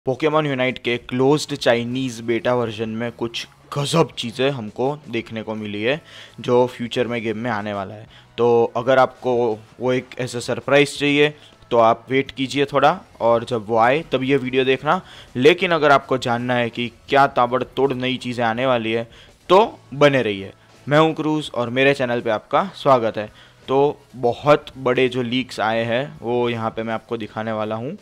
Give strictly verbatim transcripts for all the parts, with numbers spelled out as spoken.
Pokemon Unite के closed Chinese beta version में कुछ गजब चीज़ें हमको देखने को मिली है जो फ्यूचर में गेम में आने वाला है। तो अगर आपको वो एक ऐसा सरप्राइज़ चाहिए तो आप वेट कीजिए थोड़ा, और जब वो आए तब ये वीडियो देखना। लेकिन अगर आपको जानना है कि क्या ताबड़तोड़ नई चीज़ें आने वाली है तो बने रहिए। मैं हूं क्रूज़ और मेरे चैनल पे आपका स्वागत है। तो बहुत बड़े जो लीक्स आए हैं वो यहाँ पे मैं आपको दिखाने वाला हूँ।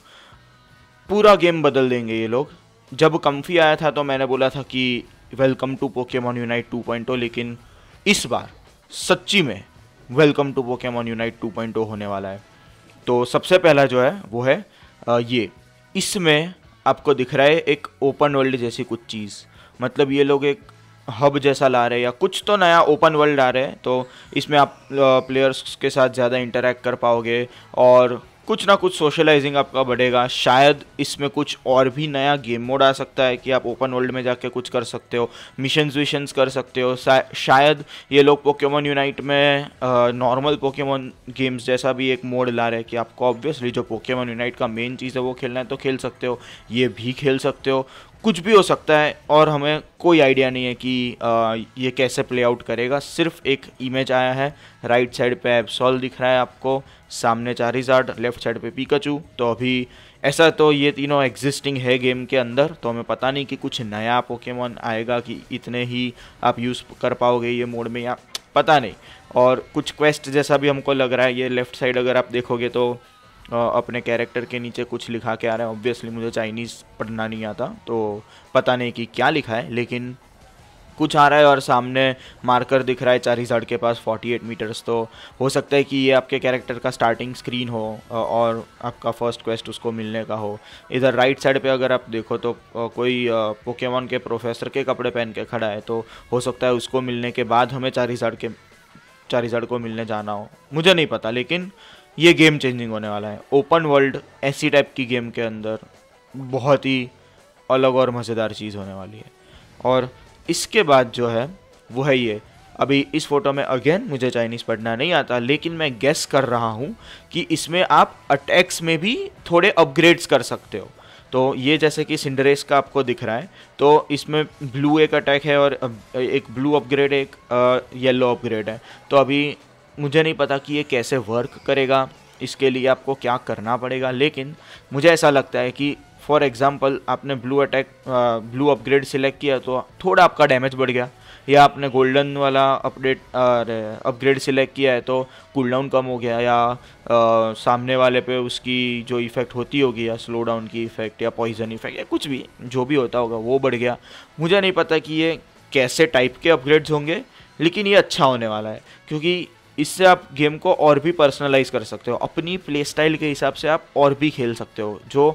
पूरा गेम बदल देंगे ये लोग। जब कम्फी आया था तो मैंने बोला था कि welcome to Pokemon Unite two point O, लेकिन इस बार सच्ची में welcome to Pokemon Unite two point O होने वाला है। तो सबसे पहला जो है वो है आ, ये इसमें आपको दिख रहा है एक ओपन वर्ल्ड जैसी कुछ चीज़। मतलब ये लोग एक हब जैसा ला रहे हैं या कुछ तो नया ओपन वर्ल्ड आ रहे हैं। तो इसमें आप प्लेयर्स के साथ ज़्यादा इंटरेक्ट कर पाओगे और कुछ ना कुछ सोशलाइजिंग आपका बढ़ेगा। शायद इसमें कुछ और भी नया गेम मोड आ सकता है कि आप ओपन वर्ल्ड में जाके कुछ कर सकते हो, मिशंस विशंस कर सकते हो। शायद ये लोग पोकेमॉन यूनाइट में नॉर्मल पोकेमॉन गेम्स जैसा भी एक मोड ला रहे हैं कि आपको ऑब्वियसली जो पोकेमॉन यूनाइट का मेन चीज़ है वो खेलना है तो खेल सकते हो, ये भी खेल सकते हो। कुछ भी हो सकता है और हमें कोई आइडिया नहीं है कि आ, ये कैसे प्ले आउट करेगा। सिर्फ एक इमेज आया है, राइट साइड पे एब्सोल दिख रहा है आपको, सामने चारिज़ार्ड, लेफ्ट साइड पे पिकाचू। तो अभी ऐसा तो ये तीनों एग्जिस्टिंग है गेम के अंदर, तो हमें पता नहीं कि कुछ नया पोकेमॉन आएगा कि इतने ही आप यूज़ कर पाओगे ये मोड में, या पता नहीं। और कुछ क्वेस्ट जैसा भी हमको लग रहा है। ये लेफ्ट साइड अगर आप देखोगे तो अपने कैरेक्टर के नीचे कुछ लिखा के आ रहा है। ऑब्वियसली मुझे चाइनीज़ पढ़ना नहीं आता तो पता नहीं कि क्या लिखा है, लेकिन कुछ आ रहा है। और सामने मार्कर दिख रहा है चारिज़ार्ड के पास अड़तालीस मीटर्स। तो हो सकता है कि ये आपके कैरेक्टर का स्टार्टिंग स्क्रीन हो और आपका फर्स्ट क्वेस्ट उसको मिलने का हो। इधर राइट साइड पे अगर आप देखो तो कोई पोकेमॉन के प्रोफेसर के कपड़े पहन के खड़ा है, तो हो सकता है उसको मिलने के बाद हमें चारिज़ार्ड के चारिज़ार्ड को मिलने जाना हो, मुझे नहीं पता। लेकिन ये गेम चेंजिंग होने वाला है। ओपन वर्ल्ड ऐसी टाइप की गेम के अंदर बहुत ही अलग और मज़ेदार चीज़ होने वाली है। और इसके बाद जो है वो है ये। अभी इस फोटो में अगेन मुझे चाइनीज़ पढ़ना नहीं आता, लेकिन मैं गेस कर रहा हूँ कि इसमें आप अटैक्स में भी थोड़े अपग्रेड्स कर सकते हो। तो ये जैसे कि सिंडरेस का आपको दिख रहा है, तो इसमें ब्लू एक अटैक है और एक ब्लू अपग्रेड, एक येलो अपग्रेड है। तो अभी मुझे नहीं पता कि ये कैसे वर्क करेगा, इसके लिए आपको क्या करना पड़ेगा। लेकिन मुझे ऐसा लगता है कि फॉर एग्जांपल आपने blue attack blue upgrade select किया तो थोड़ा आपका डैमेज बढ़ गया, या आपने गोल्डन वाला अपडेट अपग्रेड सिलेक्ट किया है तो कूलडाउन कम हो गया, या आ, सामने वाले पे उसकी जो इफ़ेक्ट होती होगी या स्लो डाउन की इफ़ेक्ट या पॉइजन इफ़ेक्ट या कुछ भी जो भी होता होगा वो बढ़ गया। मुझे नहीं पता कि ये कैसे टाइप के अपग्रेड्स होंगे, लेकिन ये अच्छा होने वाला है क्योंकि इससे आप गेम को और भी पर्सनलाइज कर सकते हो। अपनी प्ले स्टाइल के हिसाब से आप और भी खेल सकते हो। जो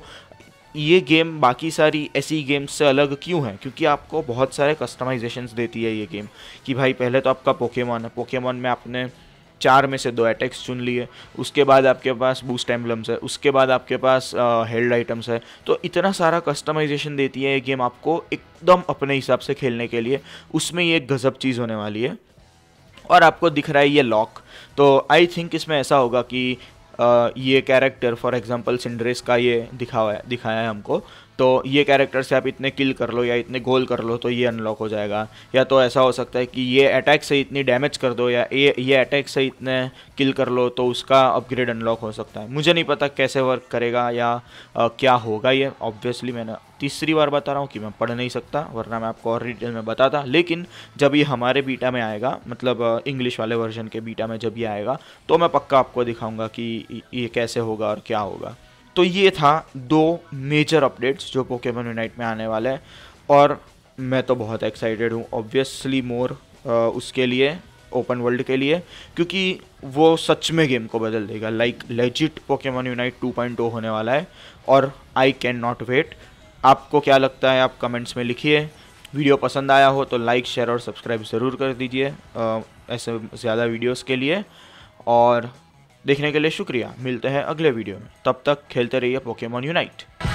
ये गेम बाकी सारी ऐसी गेम्स से अलग क्यों है, क्योंकि आपको बहुत सारे कस्टमाइजेशंस देती है ये गेम। कि भाई पहले तो आपका पोकेमॉन है, पोकेमॉन में आपने चार में से दो अटैक्स चुन लिए, उसके बाद आपके पास बूस्ट एम्बलम्स है, उसके बाद आपके पास हेल्ड आइटम्स है। तो इतना सारा कस्टमाइजेशन देती है ये गेम आपको एकदम अपने हिसाब से खेलने के लिए। उसमें ये एक गजब चीज़ होने वाली है। और आपको दिख रहा है ये लॉक, तो आई थिंक इसमें ऐसा होगा कि आ, ये कैरेक्टर फॉर एग्जांपल सिंड्रेस का ये दिखा हुआ है दिखाया है हमको, तो ये कैरेक्टर से आप इतने किल कर लो या इतने गोल कर लो तो ये अनलॉक हो जाएगा। या तो ऐसा हो सकता है कि ये अटैक से इतनी डैमेज कर दो या ये ये अटैक से इतने किल कर लो तो उसका अपग्रेड अनलॉक हो सकता है। मुझे नहीं पता कैसे वर्क करेगा या आ, क्या होगा ये। ऑब्वियसली मैंने तीसरी बार बता रहा हूँ कि मैं पढ़ नहीं सकता, वरना मैं आपको और डिटेल में बताता। लेकिन जब ये हमारे बीटा में आएगा, मतलब इंग्लिश वाले वर्जन के बीटा में जब ये आएगा, तो मैं पक्का आपको दिखाऊंगा कि ये कैसे होगा और क्या होगा। तो ये था दो मेजर अपडेट्स जो पोकेमॉन यूनाइट में आने वाले हैं, और मैं तो बहुत एक्साइटेड हूँ ऑब्वियसली मोर उसके लिए, ओपन वर्ल्ड के लिए, क्योंकि वो सच में गेम को बदल देगा। Like legit Pokemon Unite two point O होने वाला है और आई कैन नॉट वेट। आपको क्या लगता है आप कमेंट्स में लिखिए। वीडियो पसंद आया हो तो लाइक शेयर और सब्सक्राइब ज़रूर कर दीजिए ऐसे ज़्यादा वीडियोस के लिए। और देखने के लिए शुक्रिया। मिलते हैं अगले वीडियो में, तब तक खेलते रहिए पोकेमॉन यूनाइट।